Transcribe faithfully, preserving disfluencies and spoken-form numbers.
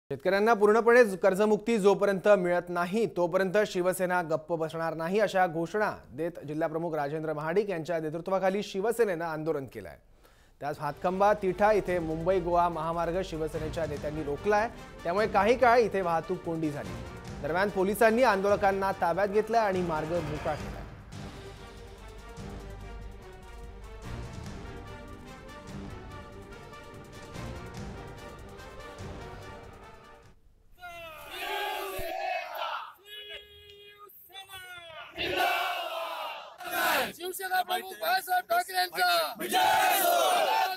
शेतकऱ्यांना पूर्णपणे कर्जमुक्ती जोपर्यंत मिळत नाही तोपर्यंत शिवसेना गप्प बसणार नाही अशा घोषणा देत जिल्हाप्रमुख राजेंद्र महाडिक यांच्या नेतृत्वाखाली शिवसेनेने आंदोलन केलं आहे। त्याच हातखंबा तिठा इथे मुंबई गोवा महामार्ग शिवसेनेच्या नेत्यांनी रोखलाय, त्यामुळे काही काळ इथे वाहतूक कोंडी झाली। दरम्यान पोलिसांनी आंदोलकांना ताब्यात घेतलं आणि मार्ग मोकळा केला। शिवसेना प्रमुख बाळासाहेब ठाकरे यांचा विजय हो।